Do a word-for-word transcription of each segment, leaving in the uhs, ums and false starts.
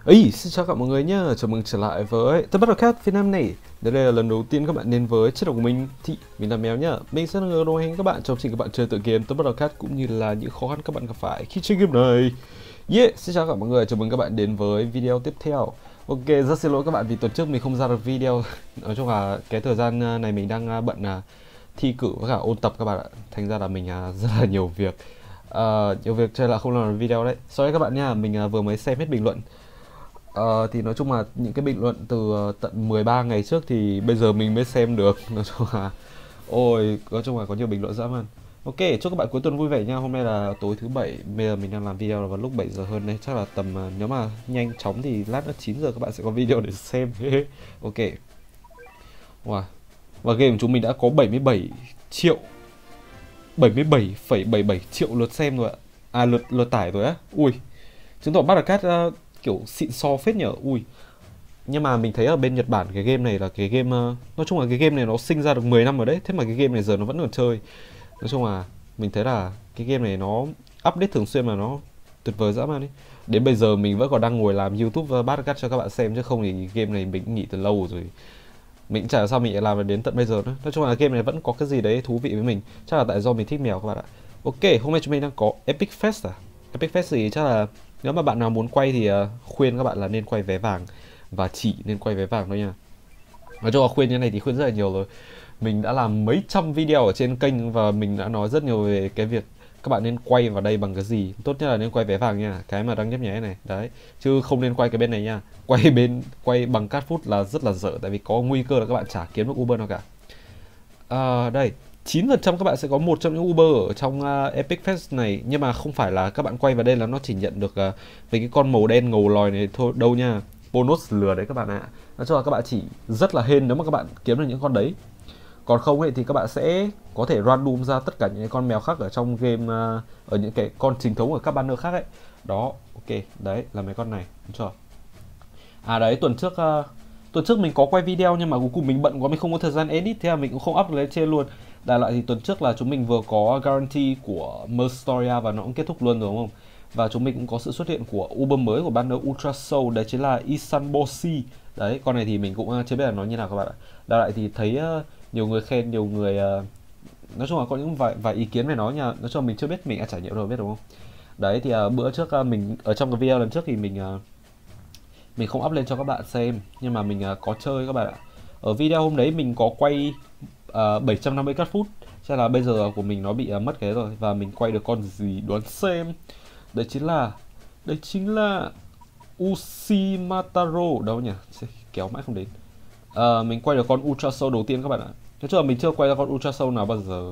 Ấy, xin chào các mọi người nhá, chào mừng trở lại với The Battlecast Việt Nam này. Đây là lần đầu tiên các bạn đến với channel của mình thì mình là Mèo nhá. Mình sẽ là người đồng hành các bạn trong trình các bạn chơi tự game The Battlecast cũng như là những khó khăn các bạn gặp phải khi chơi game này. Yeah, xin chào các mọi người, chào mừng các bạn đến với video tiếp theo. Ok, rất xin lỗi các bạn vì tuần trước mình không ra được video. Nói chung là cái thời gian này mình đang bận là thi cử với cả ôn tập các bạn ạ. Thành ra là mình rất là nhiều việc. Uh, nhiều việc chơi là không làm được video đấy. Sorry các bạn nha, mình vừa mới xem hết bình luận. Ờ, thì nói chung là những cái bình luận từ uh, tận mười ba ngày trước thì bây giờ mình mới xem được. Nói chung là ôi, nói chung là có nhiều bình luận dã man. Ok, chúc các bạn cuối tuần vui vẻ nha. Hôm nay là tối thứ bảy, bây giờ mình đang làm video là vào lúc bảy giờ hơn đây. Chắc là tầm uh, nếu mà nhanh chóng thì lát nữa chín giờ các bạn sẽ có video để xem. Ok. Wow. Và game của chúng mình đã có bảy mươi bảy triệu bảy mươi bảy phẩy bảy mươi bảy triệu lượt xem rồi ạ. À lượt lượt tải rồi á. Ui. Chứng tỏ Battlecast uh, kiểu xịn so phết nhở. Ui. Nhưng mà mình thấy ở bên Nhật Bản cái game này là cái game uh, nói chung là cái game này nó sinh ra được mười năm rồi đấy. Thế mà cái game này giờ nó vẫn còn chơi. Nói chung là mình thấy là cái game này nó update thường xuyên mà nó tuyệt vời dã man đấy. Đến bây giờ mình vẫn còn đang ngồi làm YouTube Battlecast cho các bạn xem, chứ không thì game này mình nghỉ từ lâu rồi. Mình chả sao mình lại làm đến tận bây giờ nữa. Nói chung là game này vẫn có cái gì đấy thú vị với mình. Chắc là tại do mình thích mèo các bạn ạ. Ok, hôm nay chúng mình đang có Epic Fest à? Epic Fest thì chắc là nếu mà bạn nào muốn quay thì uh, khuyên các bạn là nên quay vé vàng. Và chỉ nên quay vé vàng thôi nha. Nói chung là khuyên như này thì khuyên rất là nhiều rồi. Mình đã làm mấy trăm video ở trên kênh và mình đã nói rất nhiều về cái việc các bạn nên quay vào đây bằng cái gì. Tốt nhất là nên quay vé vàng nha, cái mà đang nhấp nháy này. Đấy, chứ không nên quay cái bên này nha. Quay bên quay bằng card food là rất là dở, tại vì có nguy cơ là các bạn chả kiếm được Uber nào cả. À, đây, chín phần trăm các bạn sẽ có một trong những Uber ở trong uh, Epic Fest này. Nhưng mà không phải là các bạn quay vào đây là nó chỉ nhận được uh, mấy cái con màu đen ngầu lòi này thôi đâu nha. Bonus lừa đấy các bạn ạ. Nói chung là các bạn chỉ rất là hên nếu mà các bạn kiếm được những con đấy. Còn không ấy thì các bạn sẽ có thể random ra tất cả những cái con mèo khác ở trong game, uh, ở những cái con chính thống ở các banner khác ấy. Đó, ok, đấy là mấy con này, đúng chưa? À đấy, tuần trước uh, tuần trước mình có quay video nhưng mà cuối cùng mình bận quá, mình không có thời gian edit, thế là mình cũng không up lên trên luôn. Đại loại thì tuần trước là chúng mình vừa có guarantee của Merstoria và nó cũng kết thúc luôn rồi đúng không? Và chúng mình cũng có sự xuất hiện của Uber mới của banner Ultra Soul, đấy chính là Isanboshi. Đấy, con này thì mình cũng uh, chưa biết là nó như nào các bạn ạ. Đại loại thì thấy uh, nhiều người khen, nhiều người uh, nói chung là có những vài vài ý kiến về nó nha. Nói chung là mình chưa biết, mình đã trải nghiệm rồi biết đúng không? Đấy thì uh, bữa trước uh, mình ở trong cái video lần trước thì mình uh, mình không up lên cho các bạn xem, nhưng mà mình uh, có chơi các bạn ạ. Ở video hôm đấy mình có quay uh, bảy trăm năm mươi card food, cho là bây giờ của mình nó bị uh, mất cái rồi, và mình quay được con gì đoán xem. Đấy chính là đấy chính là Ushimataro đâu nhỉ, kéo mãi không đến. Uh, mình quay được con Ultra Soul đầu tiên các bạn ạ. Nói chung là mình chưa quay ra con Ultra Soul nào bao giờ.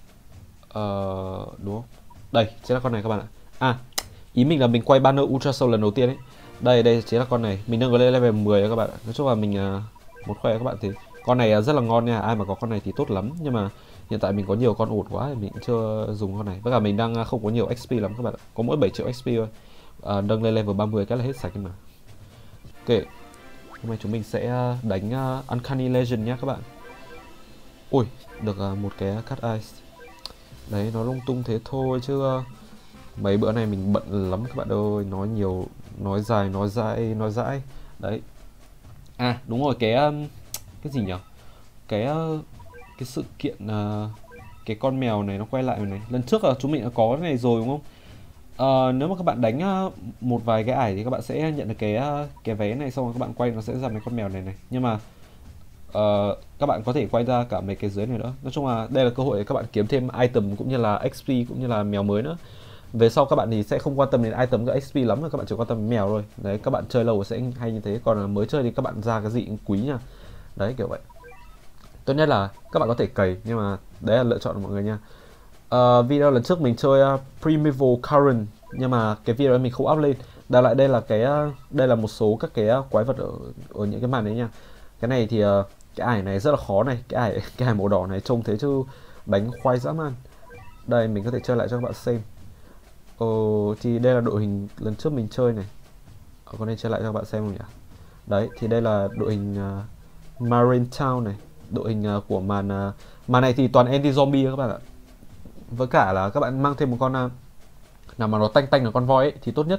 Uh, đúng không? Đây chính là con này các bạn ạ. À, ý mình là mình quay banner Ultra Soul lần đầu tiên ấy. Đây, đây chính là con này. Mình đang có lên level mười đó các bạn ạ. Nói chung là mình uh, một khoe các bạn thì con này uh, rất là ngon nha. Ai mà có con này thì tốt lắm. Nhưng mà hiện tại mình có nhiều con ổn quá thì mình cũng chưa dùng con này. Với cả mình đang uh, không có nhiều ích pê lắm các bạn ạ. Có mỗi bảy triệu ích pê thôi. Uh, nâng lên level ba mươi cái là hết sạch mà. Ok. Hôm nay chúng mình sẽ uh, đánh uh, Uncanny Legend nhé các bạn. Ui, được uh, một cái cut ice. Đấy, nó lung tung thế thôi chứ uh, mấy bữa này mình bận lắm các bạn ơi, nói nhiều, nói dài, nói dãi, nói dãi. Đấy. À, đúng rồi, cái um, cái gì nhỉ? Cái uh, cái sự kiện uh, cái con mèo này nó quay lại rồi này. Lần trước là chúng mình đã có cái này rồi đúng không? Uh, nếu mà các bạn đánh uh, một vài cái ải thì các bạn sẽ nhận được cái uh, cái vé này, xong rồi các bạn quay nó sẽ ra mấy con mèo này này. Nhưng mà uh, các bạn có thể quay ra cả mấy cái dưới này nữa. Nói chung là đây là cơ hội để các bạn kiếm thêm item cũng như là ích pê cũng như là mèo mới nữa. Về sau các bạn thì sẽ không quan tâm đến item các ích pê lắm, rồi các bạn chỉ quan tâm đến mèo thôi. Đấy, các bạn chơi lâu sẽ hay như thế, còn là mới chơi thì các bạn ra cái gì cũng quý nha. Đấy, kiểu vậy. Tốt nhất là các bạn có thể cày, nhưng mà đấy là lựa chọn của mọi người nha. Uh, video lần trước mình chơi uh, Primeval Current, nhưng mà cái video mình không up lên. Đại lại đây là cái uh, đây là một số các cái uh, quái vật ở ở những cái màn đấy nha. Cái này thì uh, cái ải này rất là khó này, cái ải cái ải màu đỏ này trông thế chứ đánh khoai dã man. Đây mình có thể chơi lại cho các bạn xem. Ờ, thì đây là đội hình lần trước mình chơi này. Ờ, có nên chơi lại cho các bạn xem không nhỉ? Đấy, thì đây là đội hình uh, Marine Town này. Đội hình uh, của màn uh, màn này thì toàn anti-zombie các bạn ạ. Với cả là các bạn mang thêm một con uh, nào mà nó tanh tanh là con voi ấy, thì tốt nhất.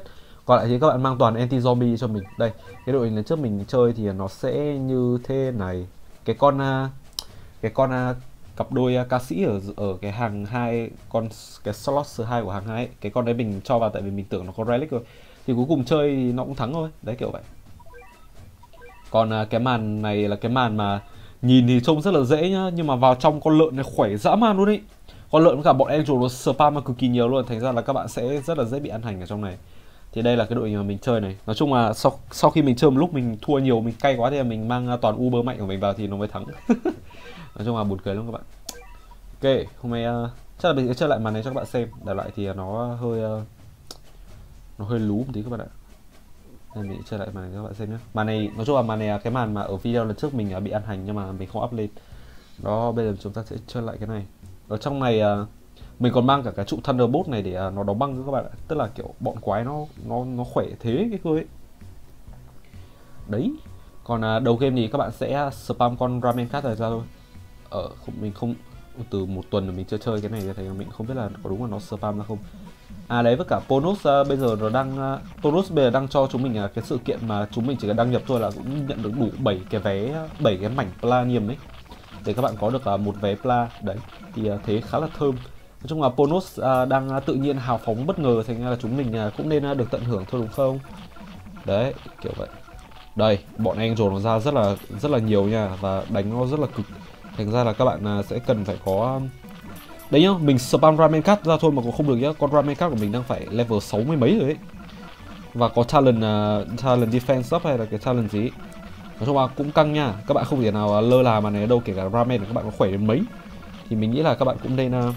Còn lại thì các bạn mang toàn anti zombie cho mình. Đây, cái đội lần trước mình chơi thì nó sẽ như thế này. Cái con cái con cặp đôi ca sĩ ở ở cái hàng hai, con cái slot thứ hai của hàng hai ấy, cái con đấy mình cho vào tại vì mình tưởng nó có relic rồi. Thì cuối cùng chơi thì nó cũng thắng thôi. Đấy kiểu vậy. Còn cái màn này là cái màn mà nhìn thì trông rất là dễ nhá, nhưng mà vào trong con lợn này khỏe dã man luôn ý. Con lợn với cả bọn Angel nó spam mà cực kỳ nhiều luôn, thành ra là các bạn sẽ rất là dễ bị ăn hành ở trong này. Thì đây là cái đội mà mình chơi này. Nói chung là sau sau khi mình chơi một lúc mình thua nhiều, mình cay quá thì mình mang toàn Uber mạnh của mình vào thì nó mới thắng. Nói chung là buồn cười lắm các bạn. Ok, hôm nay uh, chắc là mình sẽ chơi lại màn này cho các bạn xem. Đại loại thì nó hơi uh, nó hơi lú một tí các bạn ạ. Nên mình chơi lại màn này cho các bạn xem nhé. Màn này nói chung là màn này là cái màn mà ở video lần trước mình bị ăn hành nhưng mà mình không up lên. Đó, bây giờ chúng ta sẽ chơi lại cái này. Ở trong này uh, mình còn mang cả cái trụ Thunderbolt này để uh, nó đóng băng các bạn ạ. Tức là kiểu bọn quái nó nó nó khỏe thế cái cơ ấy. Đấy. Còn uh, đầu game thì các bạn sẽ spam con Ramen Cat này ra thôi. Ở không, mình không từ một tuần rồi mình chưa chơi cái này thì mình không biết là có đúng là nó spam ra không. À đấy, với cả Ponos uh, bây giờ nó đang uh, Ponos bây giờ đang cho chúng mình uh, cái sự kiện mà chúng mình chỉ cần đăng nhập thôi là cũng nhận được đủ bảy cái vé, bảy cái mảnh Planium ấy, để các bạn có được uh, một vé Pla. Đấy thì uh, thế khá là thơm. Nói chung là Ponos uh, đang uh, tự nhiên hào phóng bất ngờ, thành ra là chúng mình uh, cũng nên uh, được tận hưởng thôi đúng không? Đấy kiểu vậy. Đây bọn Angel nó ra rất là rất là nhiều nha, và đánh nó rất là cực, thành ra là các bạn uh, sẽ cần phải có um, đấy nhá, mình spam Ramen Cat ra thôi mà cũng không được nhá. Con Ramen Cat của mình đang phải level sáu mươi mấy rồi ấy. Và có talent uh, talent defense up hay là cái talent gì ấy. Nói chung là cũng căng nha. Các bạn không thể nào uh, lơ là mà này đâu, kể cả Ramen các bạn có khỏe đến mấy thì mình nghĩ là các bạn cũng nên uh,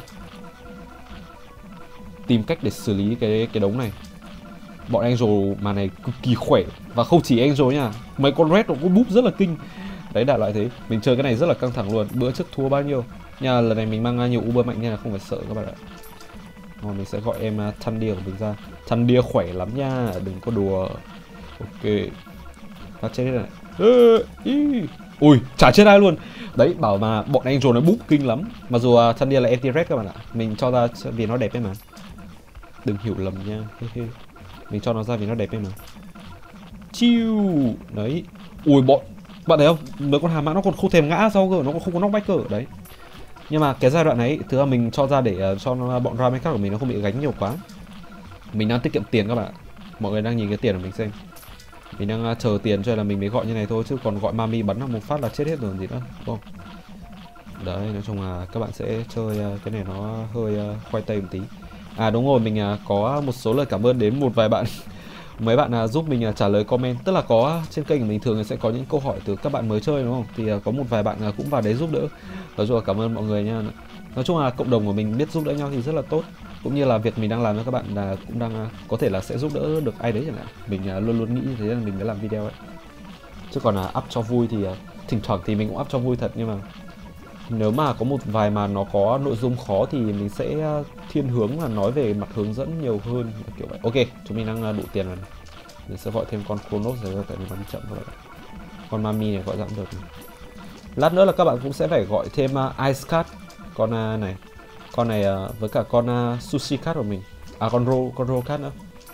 tìm cách để xử lý cái cái đống này. Bọn Angel mà này cực kỳ khỏe, và không chỉ Angel nha, mấy con Red nó cũng búp rất là kinh. Đấy đại loại thế. Mình chơi cái này rất là căng thẳng luôn. Bữa trước thua bao nhiêu nha, lần này mình mang nhiều Uber mạnh nên là không phải sợ các bạn ạ. Rồi mình sẽ gọi em uh, Thundeer của mình ra. Thundeer khỏe lắm nha, đừng có đùa. Ok. Ta chết này. Ê, ý. Ui, chả chết ai luôn. Đấy, bảo mà bọn Angel nó búp kinh lắm. Mặc dù uh, Thundeer là anti-red các bạn ạ. Mình cho ra vì nó đẹp ấy mà. Đừng hiểu lầm nha. Mình cho nó ra vì nó đẹp ấy mà. Chiu. Đấy. Ui bọn, bạn thấy không? Mấy con hàm mã nó còn không thèm ngã sau cơ, nó còn không có knockback cơ. Đấy. Nhưng mà cái giai đoạn này thứ là mình cho ra để uh, cho nó, bọn Ramen Cat của mình nó không bị gánh nhiều quá. Mình đang tiết kiệm tiền các bạn. Mọi người đang nhìn cái tiền của mình xem. Mình đang uh, chờ tiền cho nên là mình mới gọi như này thôi, chứ còn gọi Mami bắn một phát là chết hết rồi gì nữa, đúng không? Đấy, nói chung là các bạn sẽ chơi uh, cái này nó hơi uh, khoai tây một tí. À đúng rồi, mình uh, có một số lời cảm ơn đến một vài bạn. Mấy bạn uh, giúp mình uh, trả lời comment. Tức là có trên kênh của mình thường sẽ có những câu hỏi từ các bạn mới chơi đúng không? Thì uh, có một vài bạn uh, cũng vào đấy giúp đỡ. Nói chung là cảm ơn mọi người nha. Nói chung là cộng đồng của mình biết giúp đỡ nhau thì rất là tốt. Cũng như là việc mình đang làm với các bạn là cũng đang uh, có thể là sẽ giúp đỡ được ai đấy chẳng hạn. Mình uh, luôn luôn nghĩ như thế là mình mới làm video ấy. Chứ còn uh, up cho vui thì uh, thỉnh thoảng thì mình cũng up cho vui thật, nhưng mà nếu mà có một vài mà nó có nội dung khó thì mình sẽ thiên hướng là nói về mặt hướng dẫn nhiều hơn, kiểu vậy. Ok, chúng mình đang đủ tiền rồi. Mình sẽ gọi thêm con Chronos rồi, tại mình bắn chậm rồi. Con Mami này gọi dặn được. Lát nữa là các bạn cũng sẽ phải gọi thêm uh, Ice Cat. Con uh, này. Con này uh, với cả con uh, Sushi Cat của mình. À con Roll, con Roll Cat nữa.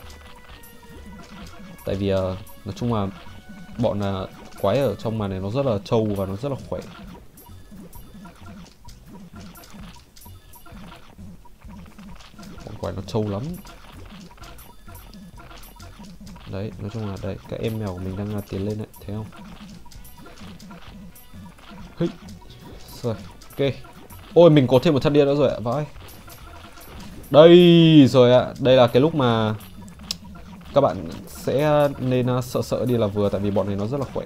Tại vì uh, nói chung là bọn uh, quái ở trong màn này nó rất là trâu và nó rất là khỏe. Quái nó trâu lắm. Đấy, nói chung là đây, các em mèo của mình đang tiến lên đấy, thấy không? Hích. Rồi, ok. Ôi, mình có thêm một Thundeer nữa rồi ạ, vãi. Đây rồi ạ, đây là cái lúc mà các bạn sẽ nên sợ sợ đi là vừa, tại vì bọn này nó rất là khỏe.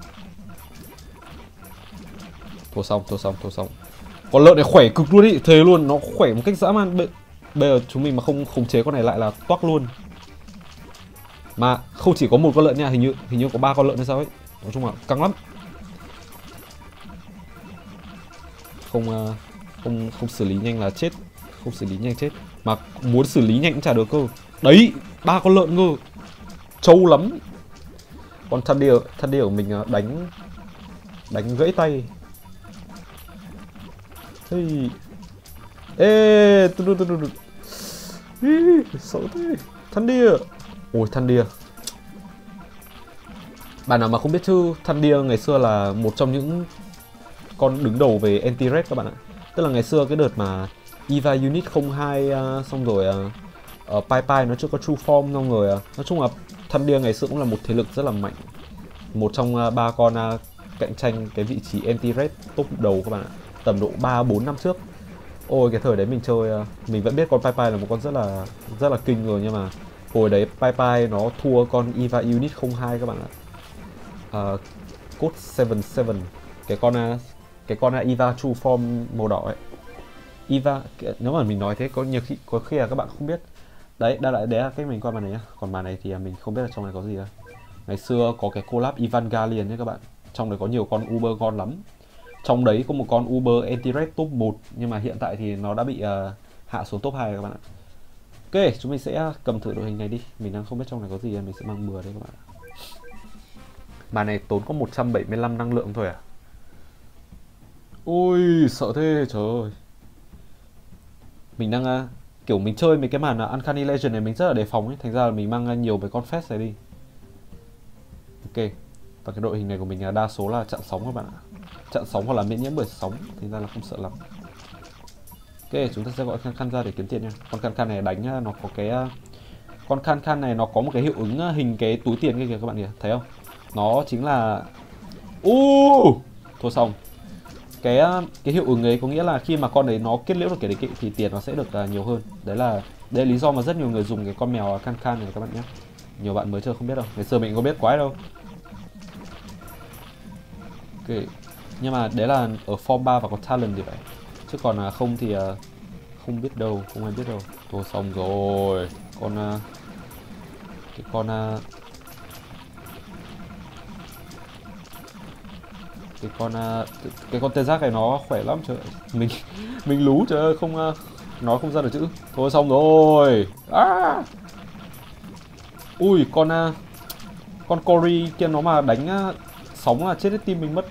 Thua xong, thua xong, thua xong. Con lợn này khỏe cực luôn ý, thề luôn, nó khỏe một cách dã man. Bây giờ chúng mình mà không khống chế con này lại là toác luôn. Mà không chỉ có một con lợn nha, hình như hình như có ba con lợn hay sao ấy. Nói chung là căng lắm. Không uh, không không xử lý nhanh là chết, không xử lý nhanh chết. Mà muốn xử lý nhanh cũng chả được cơ. Đấy, ba con lợn cơ. Trâu lắm. Con Thundeer, Thundeer của mình uh, đánh đánh gãy tay. Hey. Ê, tu tu tu tu. Sợ thế. Thundeer. Ôi Than Deer. Bạn nào mà không biết chứ, Than Deer ngày xưa là một trong những con đứng đầu về anti-red các bạn ạ. Tức là ngày xưa cái đợt mà Eva Unit không hai uh, xong rồi uh, uh, Pai Pai nó chưa có True Form xong rồi uh, nói chung là Than Deer ngày xưa cũng là một thế lực rất là mạnh. Một trong uh, ba con uh, cạnh tranh cái vị trí anti-red top đầu các bạn ạ. Tầm độ ba bốn năm trước. Ôi cái thời đấy mình chơi uh, mình vẫn biết con Pai Pai là một con rất là rất là kinh rồi, nhưng mà hồi đấy Pai Pai nó thua con Eva Unit không hai các bạn ạ. Uh, Code bảy bảy, cái con uh, cái con uh, Eva True Form màu đỏ ấy. Eva, nếu mà mình nói thế có nhiều khi có khi là các bạn không biết. Đấy, đây là đấy là cách mình qua màn này nhá. Còn màn này thì mình không biết là trong này có gì đâu. Ngày xưa có cái collab Evangelion nhé các bạn. Trong đấy có nhiều con Uber ngon lắm. Trong đấy có một con Uber anti-red top một, nhưng mà hiện tại thì nó đã bị uh, hạ xuống top hai rồi các bạn ạ. Ok, chúng mình sẽ cầm thử đội hình này đi. Mình đang không biết trong này có gì, mình sẽ mang bừa đây các bạn ạ. Màn này tốn có một trăm bảy mươi lăm năng lượng thôi à. Ôi sợ thế trời ơi. Mình đang uh, kiểu mình chơi mấy cái màn uh, Uncanny Legend này mình rất là đề phòng ấy, thành ra là mình mang uh, nhiều mấy con Fest này đi. Ok. Và cái đội hình này của mình uh, đa số là chặn sóng các bạn ạ. Chặn sóng hoặc là miễn nhiễm bởi sóng, thành ra là không sợ lắm. Ok, chúng ta sẽ gọi Khan Khan ra để kiếm tiền nha. Con Khan Khan này đánh uh, nó có cái uh, con Khan Khan này nó có một cái hiệu ứng uh, hình cái túi tiền kia kìa các bạn kìa, thấy không? Nó chính là uh, thôi xong. Cái cái hiệu ứng ấy có nghĩa là khi mà con đấy nó kết liễu được kẻ địch ấy, thì tiền nó sẽ được uh, nhiều hơn. Đấy là đây là lý do mà rất nhiều người dùng cái con mèo Khan Khan này các bạn nhé. Nhiều bạn mới chơi không biết đâu, ngày xưa mình có biết quái đâu. Ok, nhưng mà đấy là ở form ba và có talent thì vậy, chứ còn uh, không thì uh, không biết đâu, không ai biết đâu. Thôi xong rồi, con uh, cái con uh, cái con uh, cái con tê giác này nó khỏe lắm trời. Mình mình lú trời ơi, không uh, nói không ra được chữ. Thôi xong rồi. À. Ui con uh, con Cory kia nó mà đánh uh, sóng là chết hết team mình mất.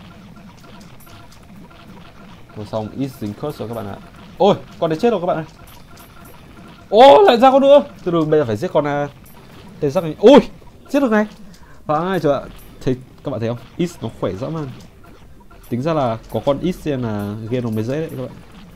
Thôi xong, ít dính curse rồi các bạn ạ. Ôi con đấy chết rồi các bạn ơi. Ô lại ra con nữa. Từ từ bây giờ phải giết con uh, tê giác này. Ui giết được này. Vãi trời ạ. Thấy các bạn thấy không? Ít nó khỏe dã man. Tính ra là có con ít xem là game nó mới dễ đấy các bạn.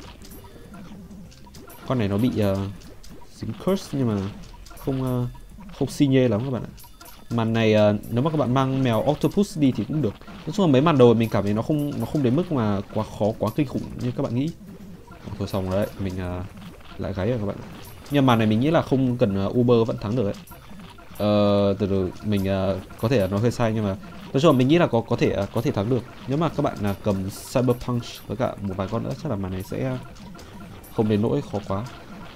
Con này nó bị uh, dính curse nhưng mà không uh, không xi nhê lắm các bạn ạ. Màn này uh, nếu mà các bạn mang mèo octopus đi thì cũng được. Nói chung là mấy màn đầu mình cảm thấy nó không nó không đến mức mà quá khó, quá kinh khủng như các bạn nghĩ. Thôi xong rồi đấy, mình uh, lại gáy rồi các bạn. Nhưng màn này mình nghĩ là không cần uh, Uber vẫn thắng được đấy. Ờ, từ từ mình uh, có thể là nó hơi sai nhưng mà nói chung là mình nghĩ là có có thể uh, có thể thắng được. Nếu mà các bạn uh, cầm Cyberpunk với cả một vài con nữa chắc là màn này sẽ không đến nỗi khó quá.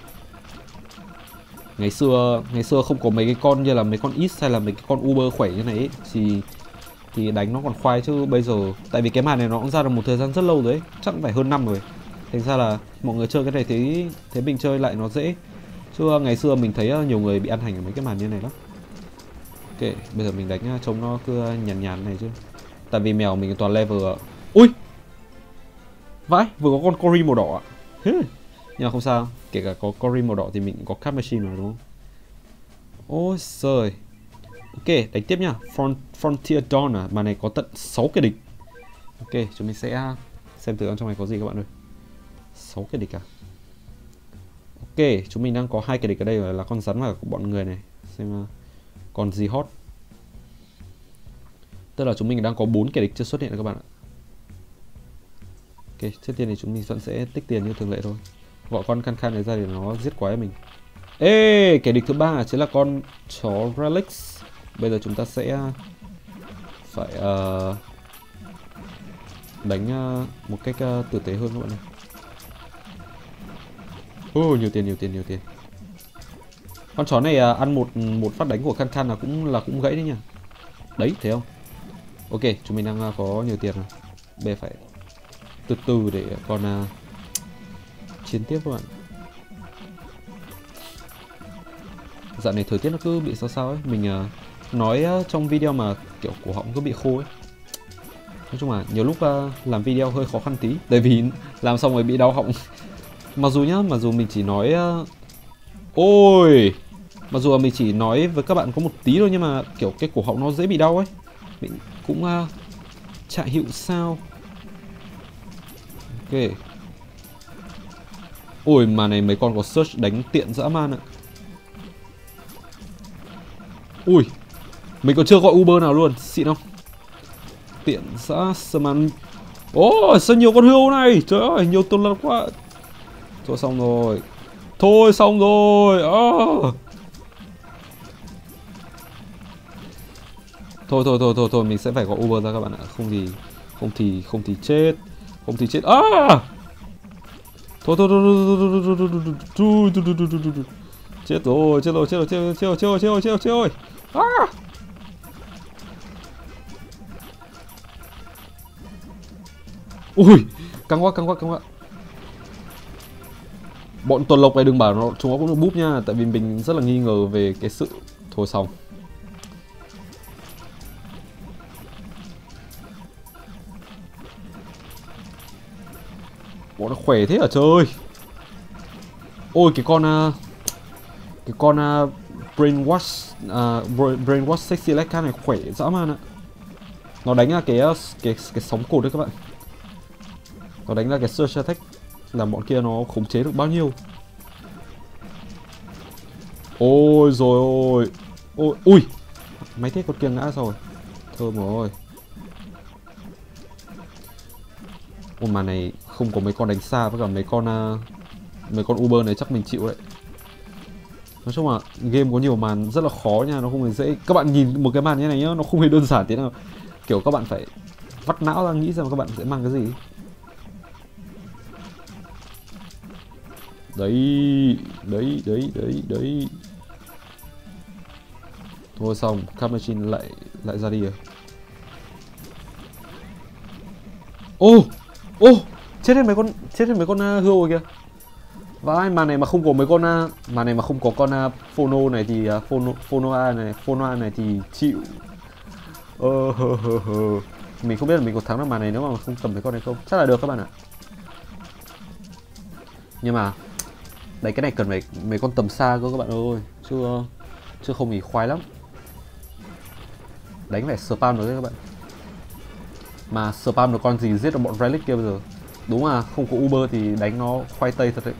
Ngày xưa ngày xưa không có mấy cái con như là mấy con ít hay là mấy cái con Uber khỏe như này ấy, thì thì đánh nó còn khoai, chứ bây giờ tại vì cái màn này nó cũng ra được một thời gian rất lâu rồi ấy, chắc cũng phải hơn năm rồi. Thành ra là mọi người chơi cái này thấy thấy mình chơi lại nó dễ. Chứ ngày xưa mình thấy nhiều người bị ăn hành ở mấy cái màn như này lắm. Ok, bây giờ mình đánh trông nó cứ nhàn nhàn này chứ. Tại vì mèo mình toàn level. Ui vãi, vừa có con Cory màu đỏ ạ. Nhưng mà không sao, kể cả có Cory màu đỏ thì mình có Card Machine mà đúng không? Ôi trời. Ok, đánh tiếp nhá. Front, Frontier Dawn à, mà này có tận sáu cái địch. Ok, chúng mình sẽ xem thử trong này có gì các bạn ơi. sáu cái địch à? Ok, chúng mình đang có hai cái địch ở đây là con rắn và bọn người này. Xem còn gì hot. Tức là chúng mình đang có bốn kẻ địch chưa xuất hiện các bạn ạ. Ok, trước tiên thì chúng mình vẫn sẽ tích tiền như thường lệ thôi. Gọi con Khan Khan này ra để nó giết quái mình. Ê, kẻ địch thứ ba chính là con chó Relics. Bây giờ chúng ta sẽ phải uh, đánh uh, một cách uh, tử tế hơn các bạn ơi. Ô, oh, nhiều tiền, nhiều tiền, nhiều tiền. Con chó này uh, ăn một một phát đánh của Khan Khan là cũng là cũng gãy đấy nha. Đấy, thấy không? Ok, chúng mình đang uh, có nhiều tiền rồi. Bây giờ phải từ từ để còn uh, chiến tiếp các bạn. Dạo này thời tiết nó cứ bị sao sao ấy. Mình uh, nói uh, trong video mà kiểu cổ họng cứ bị khô ấy. Nói chung là nhiều lúc uh, làm video hơi khó khăn tí. Tại vì làm xong rồi bị đau họng. Mặc dù nhá, mặc dù mình chỉ nói uh... Ôi Mặc dù là mình chỉ nói với các bạn có một tí thôi, nhưng mà kiểu cái cổ họng nó dễ bị đau ấy. Mình cũng uh, chả hiểu sao. Ok. Ôi mà này mấy con có search đánh tiện dã man ạ. Ui, mình còn chưa gọi Uber nào luôn, xịn không? Tiện dã Sman. Ồ, sao nhiều con hươu này? Trời ơi, nhiều tuần lật quá. Thôi xong rồi. Thôi xong rồi. Oh. Thôi thôi thôi thôi thôi, mình sẽ phải gọi Uber ra các bạn ạ. Không thì không thì không thì chết. Không thì chết. À! Thôi thôi thôi thôi thôi thôi. Chết rồi, chết rồi, chết rồi, chết rồi, chết rồi, chết rồi, chết rồi, chết rồi, chết rồi. À! Ui, căng quá, căng quá, căng quá. Bọn tuần lộc này đừng bảo nó chúng nó cũng được búp nha, tại vì mình rất là nghi ngờ về cái sự. Thôi xong. Bọn nó khỏe thế hả trời. Ôi cái con uh, cái con uh, brainwash uh, brainwash sexy like cat này khỏe dã man ạ. Nó đánh ra cái cái cái sóng cột đấy các bạn. Nó đánh ra cái search attack làm bọn kia nó khống chế được bao nhiêu. Ôi rồi ôi. Ôi ui. Máy thế con kia ngã rồi. Thơm rồi. Ôi mà này không có mấy con đánh xa với cả mấy con uh, mấy con Uber này chắc mình chịu đấy. Nói chung là game có nhiều màn rất là khó nha, nó không hề dễ. Các bạn nhìn một cái màn như này nhá, nó không hề đơn giản thế nào. Kiểu các bạn phải vắt não ra nghĩ xem các bạn sẽ mang cái gì. Đấy, đấy, đấy, đấy, đấy. Thôi xong, Card Machine lại lại ra đi rồi. Ô, ô, chết hết mấy con, chết hết mấy con uh, hươu rồi kìa. Vãi, màn này mà không có mấy con uh, màn này mà không có con uh, Phono này thì uh, Phono Phonoa này, Phonoa này thì chịu. Ờ, hờ, hờ, hờ. Mình không biết là mình có thắng được màn này nếu mà không cầm mấy con này không. Chắc là được các bạn ạ. Nhưng mà đấy, cái này cần phải mấy con tầm xa cơ các bạn ơi, chứ chứ không thì khoái lắm. Đánh phải spam được đấy các bạn. Mà spam được con gì giết được bọn relic kia bây giờ. Đúng là không có Uber thì đánh nó khoai tây thật đấy.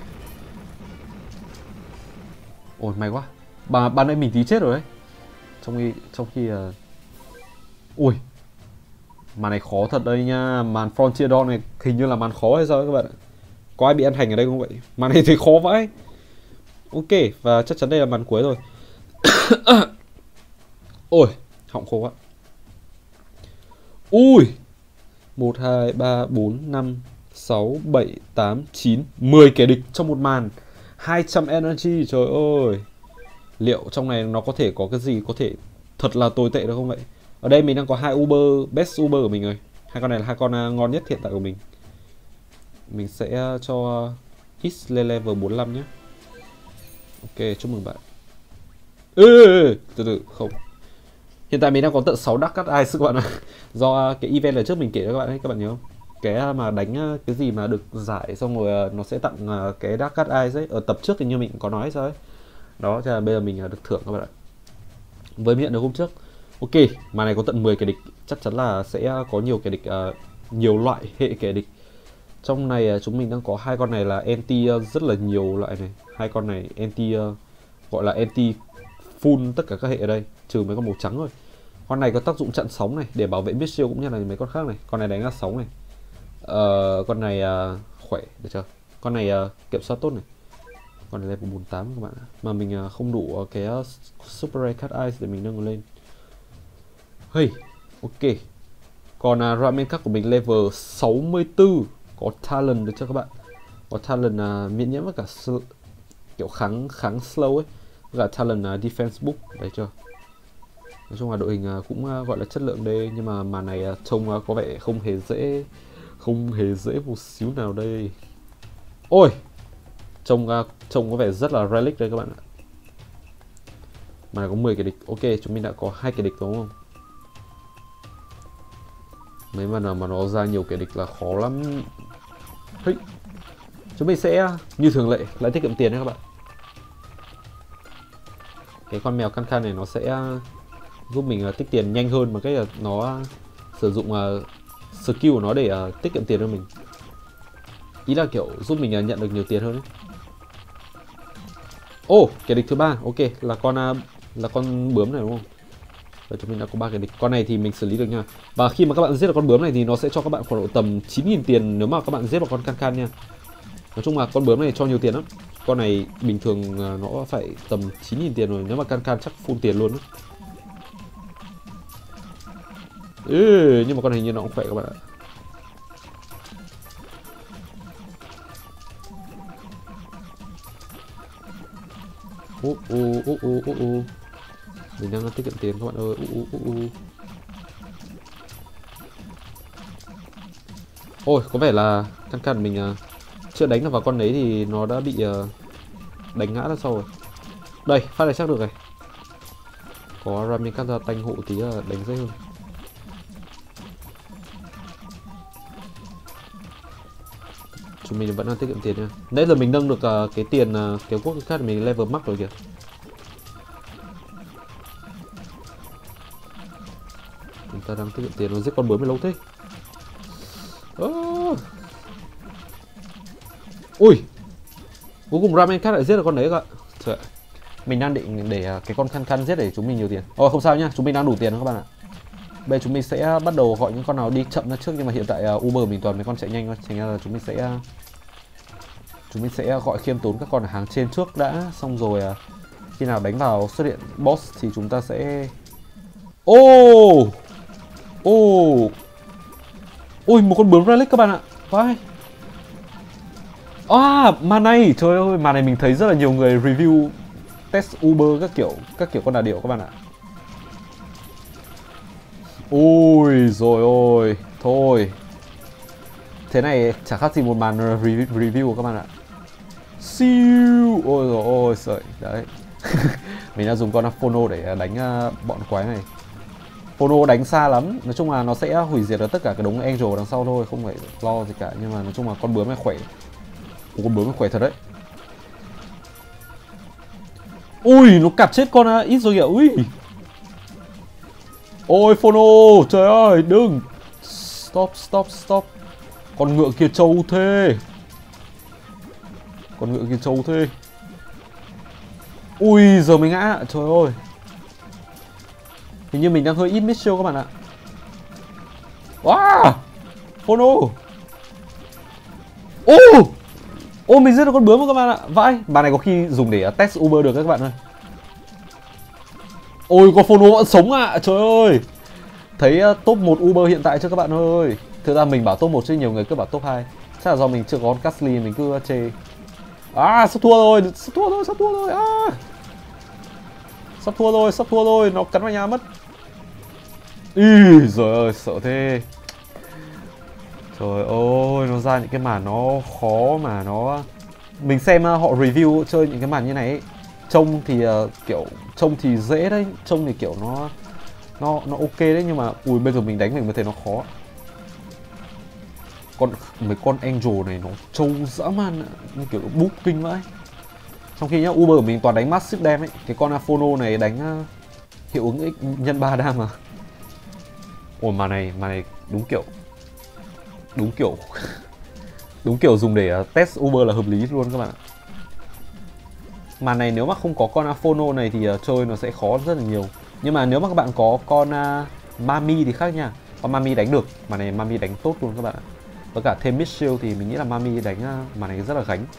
Ôi may quá. Bà ban nãy mình tí chết rồi đấy. Trong khi trong khi uh... ui. Màn này khó thật đây nha. Màn Frontier Dawn này hình như là màn khó hay sao các bạn ạ. Có ai bị ăn hành ở đây không vậy? Màn này thì khó vãi. Ok, và chắc chắn đây là màn cuối rồi. Ôi, họng khô quá. Ui. một, hai, ba, bốn, năm, sáu, bảy, tám, chín, mười kẻ địch trong một màn. hai trăm energy, trời ơi. Liệu trong này nó có thể có cái gì có thể thật là tồi tệ được không vậy? Ở đây mình đang có hai Uber, best Uber của mình rồi. Hai con này là hai con ngon nhất hiện tại của mình. Mình sẽ cho X lên level bốn mươi lăm nhé. Ok, chúc mừng bạn. Ê, ê, ê, từ từ, không. Hiện tại mình đang có tận sáu Dark Cat Eyes các bạn ạ. Do cái event ở trước mình kể cho các bạn ấy, các bạn nhớ không? Cái mà đánh cái gì mà được giải xong rồi nó sẽ tặng cái Dark Cat Eyes ấy. Ở tập trước thì như mình có nói sao ấy. Đó, cho nên bây giờ mình được thưởng các bạn ạ. Với miệng được hôm trước. Ok, mà này có tận mười kẻ địch. Chắc chắn là sẽ có nhiều kẻ địch, uh, nhiều loại hệ kẻ địch. Trong này uh, chúng mình đang có hai con này là anti uh, rất là nhiều loại này. Hai con này anti uh, gọi là anti full tất cả các hệ ở đây, trừ mấy con màu trắng thôi. Con này có tác dụng chặn sóng này để bảo vệ mid shield cũng như là mấy con khác này. Con này đánh ra sóng này. Uh, con này uh, khỏe, được chưa? Con này uh, kiểm soát tốt này. Con này level bốn mươi tám các bạn ạ. Mà mình uh, không đủ uh, cái uh, super rare cat eyes để mình nâng lên. Hey, ok. Còn uh, ramen cup của mình level sáu mươi tư, có talent được chưa các bạn? Có talent uh, miễn nhiễm với cả kiểu kháng kháng slow ấy, với cả talent uh, defense book, đấy chưa? Nói chung là đội hình uh, cũng uh, gọi là chất lượng đây, nhưng mà màn này uh, trông uh, có vẻ không hề dễ, không hề dễ một xíu nào đây. Ôi, trông uh, trông có vẻ rất là relic đây các bạn ạ. Mà có mười kẻ địch, ok, chúng mình đã có hai kẻ địch đúng không? Mấy mà nào mà nó ra nhiều kẻ địch là khó lắm. Hey. Chúng mình sẽ như thường lệ lại tiết kiệm tiền nha các bạn. cái con mèo căn căn này nó sẽ giúp mình uh, tích tiền nhanh hơn bằng cách là nó sử dụng uh, skill của nó để uh, tiết kiệm tiền cho mình. Ý là kiểu giúp mình uh, nhận được nhiều tiền hơn ấy. Ô, oh, kẻ địch thứ ba, ok, là con uh, là con bướm này đúng không? Và chúng mình đã có ba kẻ địch. Con này thì mình xử lý được nha. Và khi mà các bạn giết được con bướm này thì nó sẽ cho các bạn khoảng độ tầm chín nghìn tiền nếu mà các bạn giết được con can can nha. Nói chung là con bướm này cho nhiều tiền lắm. Con này bình thường uh, nó phải tầm chín nghìn tiền rồi, nếu mà can can chắc full tiền luôn đó. Ừ, nhưng mà con hình như nó cũng khỏe các bạn ạ. Ô ô ô ô ô ô. Mình đang tiết kiệm tiền các bạn ơi. Ô ô ô ô. Ôi, có vẻ là căn căn mình uh, chưa đánh được vào con đấy thì nó đã bị uh, đánh ngã ra sau rồi. Đây, phát này chắc được này. Có ramen cắt ra tanh hộ tí là đánh dễ hơn. Chúng mình vẫn đang tiết kiệm tiền nha. Nãy giờ mình nâng được uh, cái tiền uh, cái quốc khác mình level max rồi kìa. Chúng ta đang tiết kiệm tiền, nó giết con bướm lâu thế. Oh. Ui, cuối cùng ramen cat lại giết được con đấy các bạn. Trời, mình đang định để cái con khăn khăn giết để chúng mình nhiều tiền. Ồ oh, không sao nhá, chúng mình đang đủ tiền đó các bạn ạ. Bây giờ chúng mình sẽ bắt đầu gọi những con nào đi chậm ra trước, nhưng mà hiện tại uh, Uber mình toàn mấy con chạy nhanh thôi, thành ra là chúng mình sẽ uh, chúng mình sẽ gọi khiêm tốn các con ở hàng trên trước đã, xong rồi uh, khi nào đánh vào xuất hiện boss thì chúng ta sẽ. Ô oh! Ô oh! Ôi, một con bướm relic các bạn ạ. Vai. À, màn này, trời ơi, màn này mình thấy rất là nhiều người review test Uber các kiểu, các kiểu con đà điểu các bạn ạ. Ôi rồi ôi, thôi. Thế này chả khác gì một màn review của các bạn ạ. Siêu. Ôi rồi ôi, sợi, đấy. Mình đã dùng con Phono để đánh bọn quái này. Phono đánh xa lắm, nói chung là nó sẽ hủy diệt được tất cả cái đống Angel đằng sau thôi, không phải lo gì cả. Nhưng mà nói chung là con bướm này khỏe. Con bướm này khỏe thật đấy. Ui, nó cạp chết con ít rồi kìa, ui. Ôi Phono, trời ơi, đừng. Stop, stop, stop. Con ngựa kia trâu thế. Con ngựa kia trâu thế. Ui, giờ mới ngã, trời ơi. Hình như mình đang hơi ít mission các bạn ạ. Wow, Phono. Ô, ô mình giết được con bướm rồi các bạn ạ. Vãi, bà này có khi dùng để test Uber được các bạn ơi. Ôi, con Phono vẫn sống ạ, à. Trời ơi. Thấy uh, top một Uber hiện tại chưa các bạn ơi. Thực ra mình bảo top một chứ nhiều người cứ bảo top hai. Chắc là do mình chưa có con Casly mình cứ uh, chê. À, sắp thua rồi, sắp thua rồi, sắp thua rồi. À. Sắp thua rồi, sắp thua rồi, nó cắn vào nhà mất. Ý, trời ơi, sợ thế. Trời ơi, nó ra những cái màn nó khó mà nó. Mình xem uh, họ review chơi những cái màn như này ấy. Trông thì uh, kiểu trông thì dễ đấy, trông thì kiểu nó nó nó ok đấy, nhưng mà ui bây giờ mình đánh mình mới thấy nó khó. Con mấy con Angel này nó trâu dã man, như kiểu búp kinh vãi. Trong khi nhá, Uber của mình toàn đánh massive damage ấy, cái con Phono này đánh uh, hiệu ứng x nhân ba đam mà. Ôi mà này, mà này đúng kiểu đúng kiểu đúng kiểu dùng để uh, test Uber là hợp lý luôn các bạn ạ. Màn này nếu mà không có con Phono này thì uh, chơi nó sẽ khó rất là nhiều. Nhưng mà nếu mà các bạn có con uh, Mami thì khác nha. Con Mami đánh được, màn này Mami đánh tốt luôn các bạn ạ. Với cả thêm Mitchell thì mình nghĩ là Mami đánh uh, màn này rất là gánh.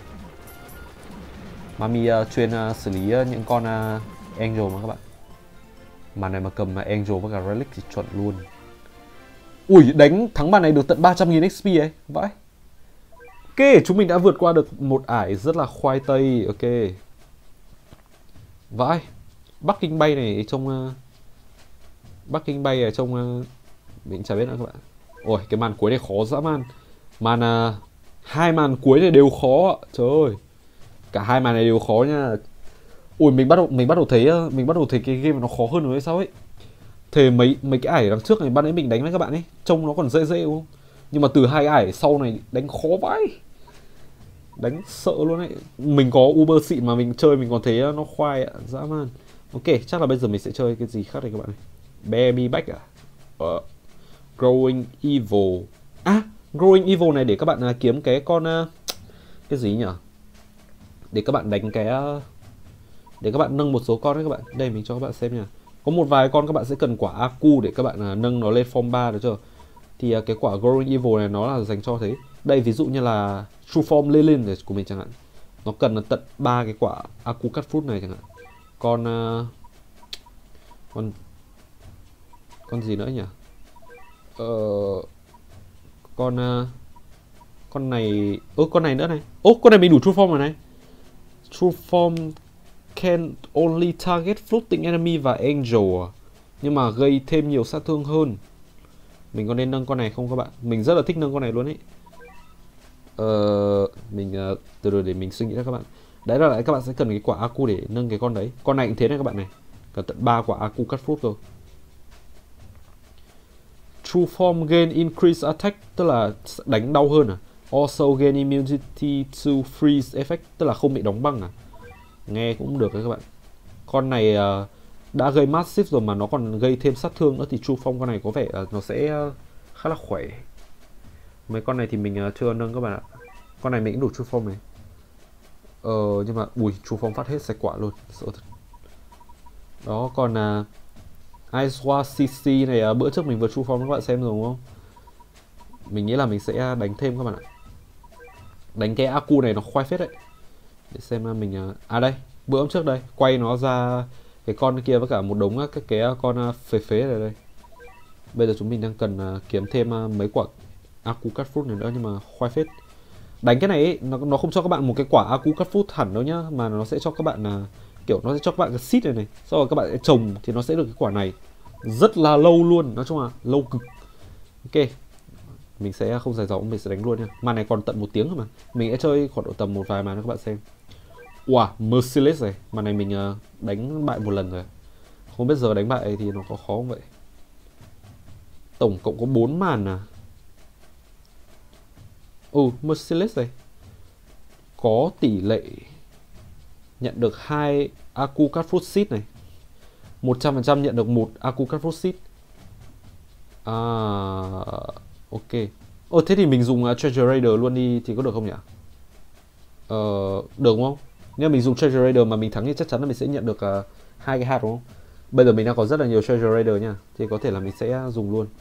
Mami uh, chuyên uh, xử lý uh, những con uh, Angel mà các bạn. Màn này mà cầm uh, Angel với cả Relic thì chuẩn luôn. Ui, đánh thắng màn này được tận ba trăm nghìn ích pê ấy, vãi. Ok, chúng mình đã vượt qua được một ải rất là khoai tây, ok. Vãi, Bắc Kinh bay này trong uh, Bắc Kinh bay ở trong uh, mình chả biết nữa các bạn. Ôi, cái màn cuối này khó dã man. Màn uh, hai màn cuối này đều khó, trời ơi. Cả hai màn này đều khó nha. Ui, mình bắt đầu mình bắt đầu thấy uh, mình bắt đầu thấy cái game nó khó hơn rồi hay sao ấy. Thế mấy mấy cái ải đằng trước này ban nãy mình đánh với các bạn ấy, trông nó còn dễ dễ đúng không? Nhưng mà từ hai ải sau này đánh khó vãi. Đánh sợ luôn ấy. Mình có Uber xịn mà mình chơi mình còn thấy nó khoai ạ, dã man. Ok, chắc là bây giờ mình sẽ chơi cái gì khác đây các bạn ơi. Baby Back à? Ờ, Growing Evil. À, Growing Evil này để các bạn uh, kiếm cái con uh, cái gì nhỉ? Để các bạn đánh cái uh, để các bạn nâng một số con đấy các bạn. Đây mình cho các bạn xem nha. Có một vài con các bạn sẽ cần quả a cu để các bạn uh, nâng nó lên form ba được chưa? Thì uh, cái quả Growing Evil này nó là dành cho thế. Đây ví dụ như là True Form Lilin của mình chẳng hạn. Nó cần là tận ba cái quả a cu Cut Fruit này chẳng hạn. Con uh, con con gì nữa nhỉ? Ờ, con uh, con này, ơ con này nữa này. Ô con này mình đủ True Form rồi này. True Form can only target floating enemy và angel, nhưng mà gây thêm nhiều sát thương hơn. Mình có nên nâng con này không các bạn? Mình rất là thích nâng con này luôn ấy. Ờ, mình uh, từ từ để mình suy nghĩ ra các bạn. Đấy là lại các bạn sẽ cần cái quả a cu để nâng cái con đấy. Con này cũng thế này các bạn này. Cần tận ba quả a cu Cut Fruit cơ. True Form gain increase attack, tức là đánh đau hơn à? Also gain immunity to freeze effect, tức là không bị đóng băng à? Nghe cũng được đấy các bạn. Con này uh, đã gây massive rồi mà nó còn gây thêm sát thương nữa thì True Form con này có vẻ uh, nó sẽ uh, khá là khỏe. Mấy con này thì mình uh, chưa nâng các bạn ạ. Con này mình cũng đủ True Form này. Ờ nhưng mà ui True Form phát hết sạch quả luôn, sợ thật. Đó còn uh, Aiswa xê xê này uh, bữa trước mình vừa True Form các bạn xem rồi đúng không? Mình nghĩ là mình sẽ đánh thêm các bạn ạ. Đánh cái a cu này nó khoai phết đấy. Để xem mình uh, à đây, bữa hôm trước đây quay nó ra cái con kia với cả một đống các cái con phế phế này đây. Bây giờ chúng mình đang cần uh, kiếm thêm uh, mấy quả a cu Cut Fruit này nữa, nhưng mà khoai phết. Đánh cái này ấy, nó nó không cho các bạn một cái quả a cu Cut Fruit hẳn đâu nhá, mà nó sẽ cho các bạn uh, kiểu nó sẽ cho các bạn cái seed này này, sau rồi các bạn sẽ trồng thì nó sẽ được cái quả này rất là lâu luôn, nói chung là lâu cực. Ok, mình sẽ không dài dòng, mình sẽ đánh luôn nha. Màn này còn tận một tiếng thôi mà, mình sẽ chơi khoảng độ tầm một vài màn cho các bạn xem. Wow, Merciless này, màn này mình uh, đánh bại một lần rồi, không biết giờ đánh bại thì nó có khó không vậy. Tổng cộng có bốn màn à. Ừ, Merciless này có tỷ lệ nhận được hai a cu Cut Fruit Seed này, một trăm phần trăm nhận được một a cu Cut Fruit Seed. À, ok. Ồ, thế thì mình dùng uh, Treasure Raider luôn đi thì có được không nhỉ? Ờ, được đúng không? Nếu mình dùng Treasure Raider mà mình thắng thì chắc chắn là mình sẽ nhận được uh, hai cái hạt đúng không? Bây giờ mình đang có rất là nhiều Treasure Raider nha, thì có thể là mình sẽ dùng luôn.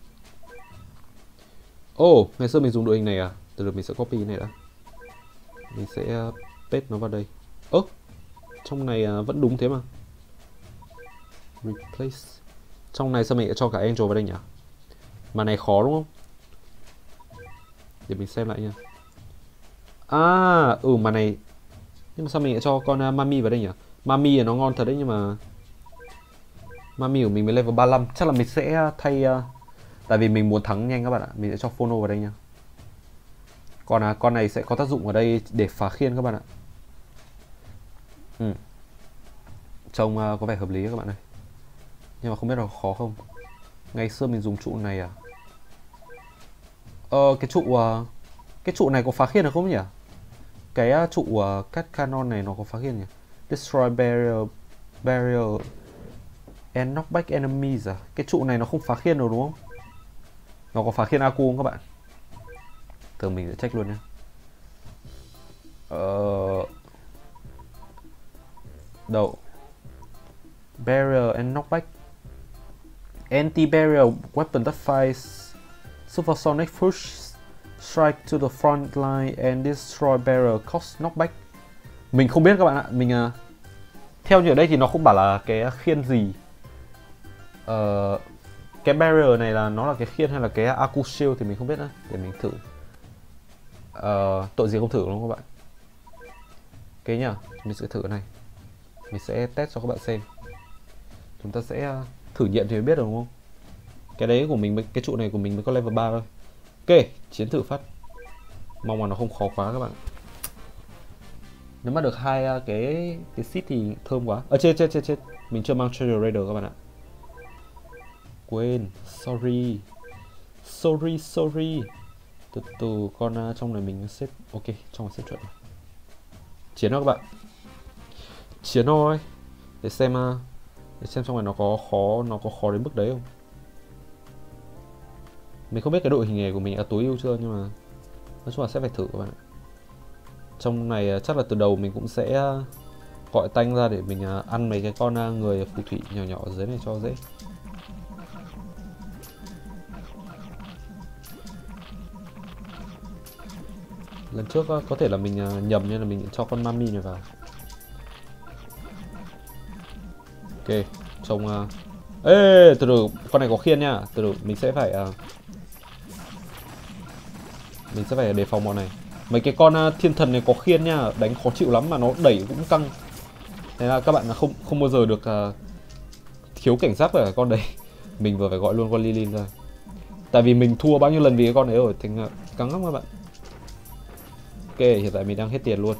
Ồ, oh, ngày xưa mình dùng đội hình này à? Từ từ mình sẽ copy cái này đã. Mình sẽ uh, paste nó vào đây. Ơ, oh, trong này uh, vẫn đúng thế mà. Replace. Trong này sao mình lại cho cả Angel vào đây nhỉ? Mà này khó đúng không? Để mình xem lại nha. À, ừ mà này. Nhưng mà sao mình lại cho con uh, Mami vào đây nhỉ? Mami là nó ngon thật đấy, nhưng mà Mami của mình mới level ba mươi lăm. Chắc là mình sẽ thay uh, tại vì mình muốn thắng nhanh các bạn ạ. Mình sẽ cho Phono vào đây nha. Còn à, con này sẽ có tác dụng ở đây để phá khiên các bạn ạ. Ừ. Trông uh, có vẻ hợp lý các bạn ơi. Nhưng mà không biết là khó không. Ngày xưa mình dùng trụ này à? Ờ, cái trụ uh, cái trụ này có phá khiên được không nhỉ? Cái uh, trụ uh, cắt canon này nó có phá khiên nhỉ? Destroy barrier barrier and knockback enemies à? Cái trụ này nó không phá khiên được đúng không? Nó có phá khiên a cu không các bạn? Thường mình sẽ check luôn nha. Ờ... Đâu? Barrier and knockback. Anti-barrier weapon that fires supersonic push strike to the front line and destroy barrier cost knockback. Mình không biết các bạn ạ. Mình uh, theo như ở đây thì nó không bảo là cái khiên gì. Uh, cái barrier này là nó là cái khiên hay là cái a cu shield thì mình không biết nữa. Để mình thử. Uh, tội gì không thử đúng không các bạn? Ok nhá, mình sẽ thử cái này. Mình sẽ test cho các bạn xem. Chúng ta sẽ uh, thử nghiệm thì mới biết được đúng không? Cái đấy của mình, cái trụ này của mình mới có level ba thôi. Ok, chiến thử phát. Mong là nó không khó quá các bạn. Nếu mà được hai uh, cái cái seed thì thơm quá. Ờ chết chết chết chết. Mình chưa mang Treasure Raider các bạn ạ. Quên, sorry. Sorry sorry. Từ từ con uh, trong này mình xếp ok, trong này xếp chuẩn rồi. Chiến thôi các bạn. Chiến thôi. Để xem uh, để xem trong này nó có khó nó có khó đến mức đấy không. Mình không biết cái đội hình nghề của mình đã tối ưu chưa, nhưng mà nói chung là sẽ phải thử các bạn ạ. Trong này uh, chắc là từ đầu mình cũng sẽ uh, gọi tanh ra để mình uh, ăn mấy cái con uh, người phù thủy nhỏ nhỏ ở dưới này cho dễ. Lần trước uh, có thể là mình uh, nhầm nên là mình cho con mami này vào. Ok, trông uh... ê, từ từ, con này có khiên nha. Từ từ, mình sẽ phải uh... mình sẽ phải đề phòng bọn này. Mấy cái con uh, thiên thần này có khiên nha, đánh khó chịu lắm mà nó đẩy cũng căng. Thế là các bạn không không bao giờ được uh, thiếu cảnh giác với con đấy. Mình vừa phải gọi luôn con Lilin ra. Tại vì mình thua bao nhiêu lần vì cái con đấy rồi, thành uh, căng lắm các bạn. Ok, hiện tại mình đang hết tiền luôn.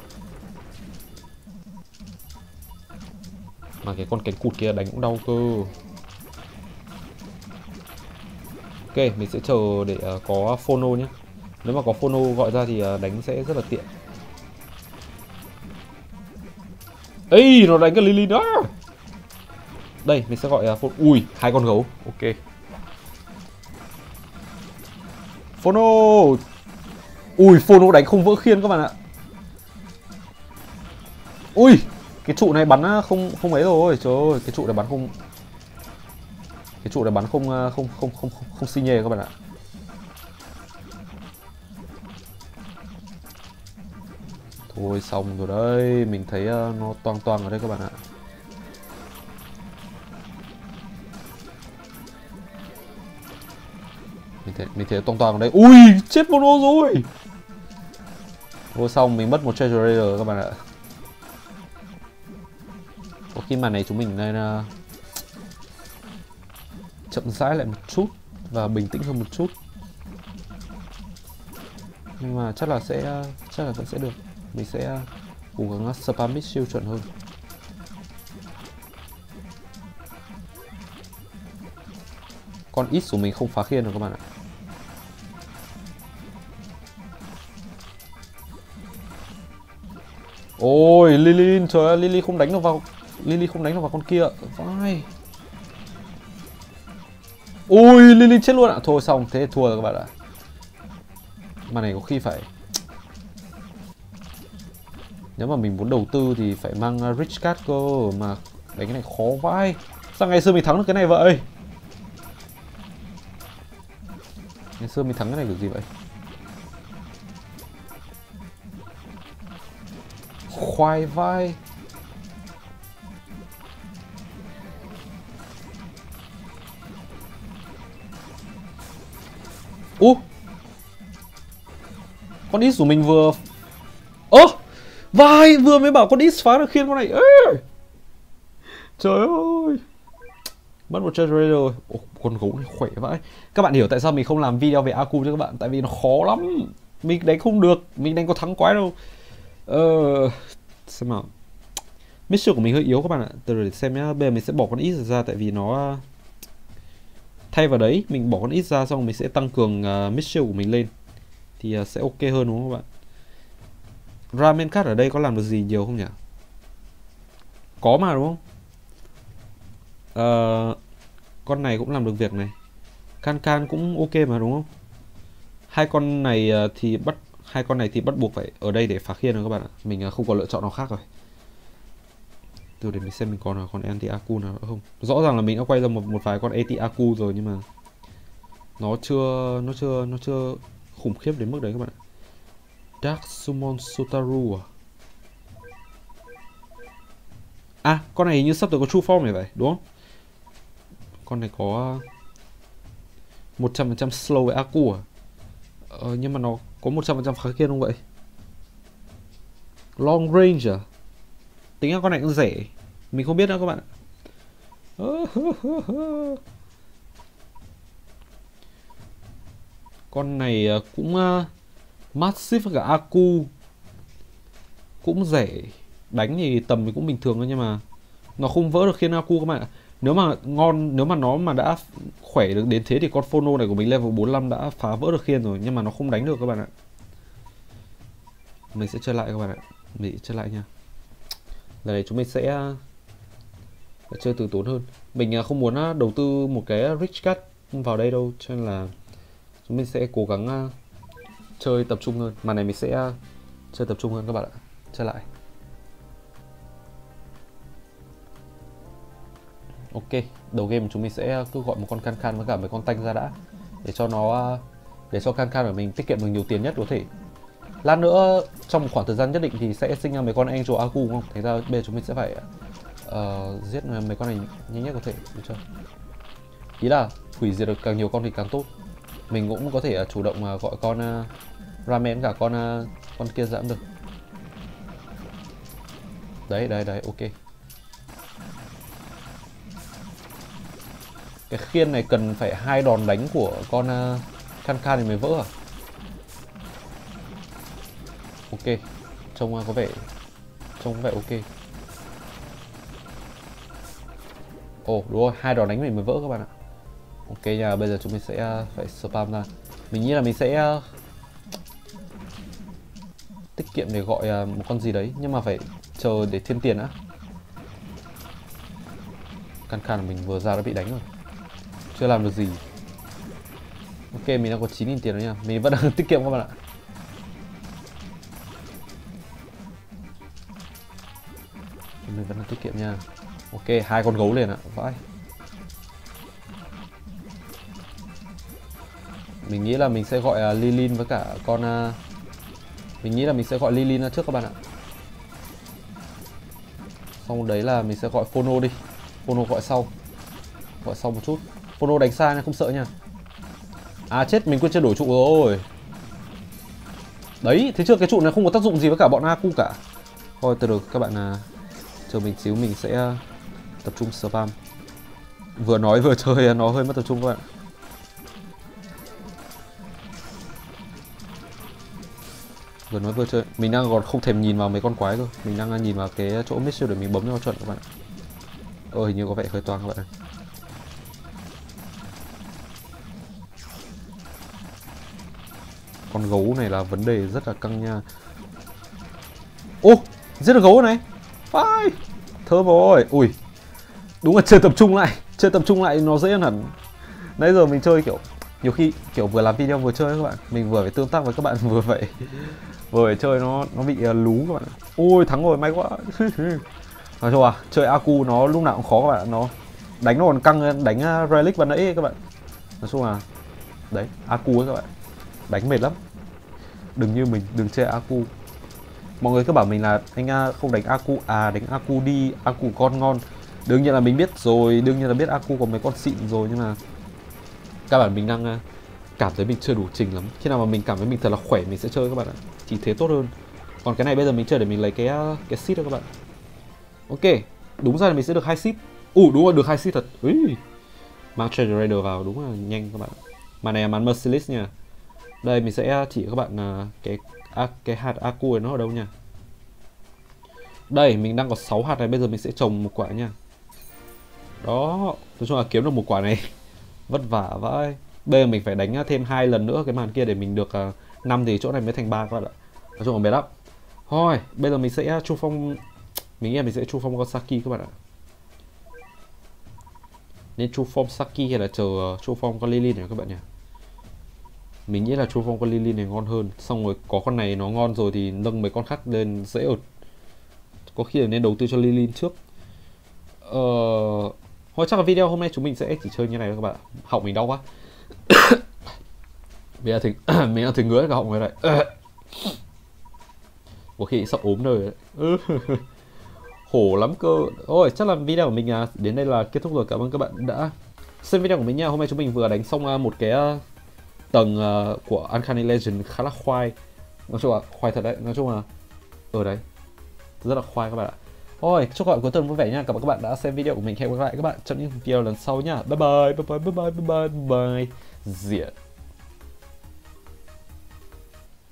Mà cái con cánh cụt kia đánh cũng đau cơ. Ok, mình sẽ chờ để uh, có phono nhé. Nếu mà có phono gọi ra thì uh, đánh sẽ rất là tiện. Ê, nó đánh cái Lily đó. Đây, mình sẽ gọi uh, phono. Ui, hai con gấu. Ok. Phono. Ui, phono đánh không vỡ khiên các bạn ạ. Ui, cái trụ này bắn không không ấy rồi. Trời ơi, cái trụ này bắn không Cái trụ này bắn không không không không không, không xi nhê các bạn ạ. Thôi xong rồi đấy, mình thấy uh, nó toang toang ở đây các bạn ạ. Mình thấy mình thấy toang toang ở đây. Ui, chết mono rồi. Thôi xong, mình mất một treasure raider các bạn ạ. Có khi màn này chúng mình nên uh, chậm rãi lại một chút và bình tĩnh hơn một chút. Nhưng mà chắc là sẽ chắc là vẫn sẽ được. Mình sẽ cố gắng spam mid siêu chuẩn hơn. Con ít của mình không phá khiên rồi các bạn ạ. Ôi Lily, trời ơi, Lily không đánh được vào Lily không đánh được vào con kia. Vai. Ui, Lily chết luôn ạ. Thôi xong, thế thua rồi các bạn ạ. Mà này có khi phải, nếu mà mình muốn đầu tư thì phải mang Rich Card cơ. Mà đánh cái này khó vãi. Sao ngày xưa mình thắng được cái này vậy? Ngày xưa mình thắng cái này được gì vậy? Khoai vai. Ú, con ít của mình vừa ơ vai vừa mới bảo con ít phá được khiên con này. Ê! Trời ơi, mất một treasure rồi. Ồ, con gấu này khỏe vãi. Các bạn hiểu tại sao mình không làm video về Aku cho các bạn, tại vì nó khó lắm, mình đánh không được, mình đánh có thắng quái đâu. Ờ, xem nào, mission của mình hơi yếu các bạn ạ. Từ để xem nhá. Bây giờ mình sẽ bỏ con ít ra, tại vì nó thay vào đấy mình bỏ con ít ra xong mình sẽ tăng cường uh, mission của mình lên thì uh, sẽ ok hơn đúng không các bạn? Ramen card ở đây có làm được gì nhiều không nhỉ? Có mà đúng không? Uh, con này cũng làm được việc này. Can Can cũng ok mà đúng không? Hai con này uh, thì bắt hai con này thì bắt buộc phải ở đây để phá khiên rồi các bạn ạ. Mình uh, không có lựa chọn nào khác rồi. Từ để mình xem mình còn còn anti Aku nào nữa không. Rõ ràng là mình đã quay ra một một vài con anti Aku rồi nhưng mà nó chưa nó chưa nó chưa khủng khiếp đến mức đấy các bạn ạ. Dark Summon Sotaru à? À, con này như sắp tới có true form này vậy, đúng không? Con này có một trăm phần trăm slow với Aku à? Ờ, nhưng mà nó có một trăm phần trăm phá khiên không vậy? Long range à? Tính ra con này cũng rẻ. Mình không biết nữa các bạn ạ. Con này cũng uh, massive với cả Aku, cũng rẻ. Đánh thì tầm thì cũng bình thường thôi, nhưng mà nó không vỡ được khiên Aku các bạn ạ. Nếu mà ngon, nếu mà nó mà đã khỏe được đến thế thì con Phono này của mình level bốn mươi lăm đã phá vỡ được khiên rồi, nhưng mà nó không đánh được các bạn ạ. Mình sẽ chơi lại các bạn ạ. Mình sẽ chơi lại nha. Lần này chúng mình sẽ Phải chơi từ tốn hơn. Mình không muốn đầu tư một cái rich card vào đây đâu, cho nên là chúng mình sẽ cố gắng chơi tập trung hơn. Màn này mình sẽ chơi tập trung hơn các bạn ạ. Chơi lại. Ok, đầu game chúng mình sẽ cứ gọi một con Khan Khan với cả mấy con tanh ra đã, để cho nó để cho Khan Khan của mình tiết kiệm được nhiều tiền nhất có thể. Lát nữa trong một khoảng thời gian nhất định thì sẽ sinh ra mấy con Angel Aku đúng không? Thành ra bây giờ chúng mình sẽ phải uh, giết mấy con này nhanh nhất có thể, được chưa? Ý là hủy diệt được càng nhiều con thì càng tốt. Mình cũng có thể uh, chủ động uh, gọi con uh, Ramen cả con uh, con kia giảm được. Đấy đấy đấy, ok. Cái khiên này cần phải hai đòn đánh của con uh, Khan Khan thì mới vỡ à? Ok, trông uh, có vẻ trông có vẻ ok. Ồ oh, đúng rồi, hai đòn đánh mình mới vỡ các bạn ạ. Ok nha, bây giờ chúng mình sẽ uh, phải spam ra. Mình nghĩ là mình sẽ uh, tiết kiệm để gọi uh, một con gì đấy, nhưng mà phải chờ để thêm tiền đã. Khan Khan mình vừa ra đã bị đánh rồi, chưa làm được gì. Ok, mình đang có chín nghìn tiền rồi nha, mình vẫn đang tiết kiệm các bạn ạ. Mình vẫn đang tiết kiệm nha. Ok, hai con gấu liền ạ, vãi. Mình nghĩ là mình sẽ gọi uh, Lilin với cả con uh, mình nghĩ là mình sẽ gọi Lilin ra trước các bạn ạ. Xong đấy là mình sẽ gọi Phono đi. Phono gọi sau. Gọi sau một chút. Phono đánh xa nha, không sợ nha. À chết, mình quên chưa đổi trụ rồi. Đấy, thế chưa, cái trụ này không có tác dụng gì với cả bọn Aku cả. Thôi từ từ các bạn à, chờ mình xíu, mình sẽ tập trung spam. Vừa nói vừa chơi nó hơi mất tập trung các bạn. Vừa nói vừa chơi, mình đang còn không thèm nhìn vào mấy con quái cơ. Mình đang nhìn vào cái chỗ mission để mình bấm cho nó chuẩn các bạn ạ. Ơ hình như có vẻ hơi toang các bạn ơi. Con gấu này là vấn đề rất là căng nha. Ô, giết được gấu này. Phải. Thơm rồi. Ui. Đúng là chơi tập trung lại. Chơi tập trung lại nó dễ hơn hẳn. Nãy giờ mình chơi kiểu nhiều khi kiểu vừa làm video vừa chơi các bạn. Mình vừa phải tương tác với các bạn, vừa phải vừa phải chơi nó nó bị uh, lú các bạn. Ôi thắng rồi, may quá. Nói chung là chơi Aku nó lúc nào cũng khó các bạn. Nó đánh nó còn căng hơn đánh uh, Relic và nãy các bạn. Nói chung là đấy, Aku ấy các bạn. Đánh mệt lắm. Đừng như mình, đừng chơi Aku. Mọi người cứ bảo mình là anh không đánh Aku. À đánh Aku đi, Aku con ngon. Đương nhiên là mình biết rồi, đương nhiên là biết Aku có mấy con xịn rồi. Nhưng mà các bạn mình đang cảm thấy mình chưa đủ trình lắm. Khi nào mà mình cảm thấy mình thật là khỏe mình sẽ chơi các bạn ạ. Thì thế tốt hơn. Còn cái này bây giờ mình chơi để mình lấy cái cái seed đó các bạn. Ok, đúng ra là mình sẽ được hai seed. Ủ đúng rồi, được hai seed thật. Ui. Mang Treasure Raider vào đúng là nhanh các bạn. Màn này là màn Merciless nha. Đây mình sẽ chỉ các bạn là cái à, cái hạt Aku này nó ở đâu nha. Đây mình đang có sáu hạt này, bây giờ mình sẽ trồng một quả nha. Đó, nói chung là kiếm được một quả này vất vả vãi. Bây giờ mình phải đánh thêm hai lần nữa cái màn kia để mình được uh, năm thì chỗ này mới thành ba các bạn ạ. Nói chung là mệt lắm. Thôi, bây giờ mình sẽ chu phong, mình nghĩ là mình sẽ chu phong con Saki các bạn ạ. Nên chu phong Saki hay là chờ uh, chu phong con Lilin này các bạn nhỉ? Mình nghĩ là chu phong con Lilin này ngon hơn. Xong rồi có con này nó ngon rồi thì nâng mấy con khác lên dễ ợt. Có khi là nên đầu tư cho Lilin trước. Ờ... Thôi chắc là video hôm nay chúng mình sẽ chỉ chơi như này các bạn. Họng mình đau quá. Mình đã thỉnh mình đã thỉnh ngứa cả họng người này. Có khi sắp ốm rồi. Khổ lắm cơ. Thôi chắc là video của mình đến đây là kết thúc rồi. Cảm ơn các bạn đã xem video của mình nha. Hôm nay chúng mình vừa đánh xong một cái tầng của Uncanny Legend khá là khoai. Nói chung là khoai thật đấy. Nói chung là ở đấy rất là khoai các bạn ạ. Thôi chúc các bạn cuối tuần vui vẻ nha. Cảm ơn các bạn đã xem video của mình. Hẹn gặp lại các bạn trong những video lần sau nha. Bye bye bye bye bye bye bye bye. Diện.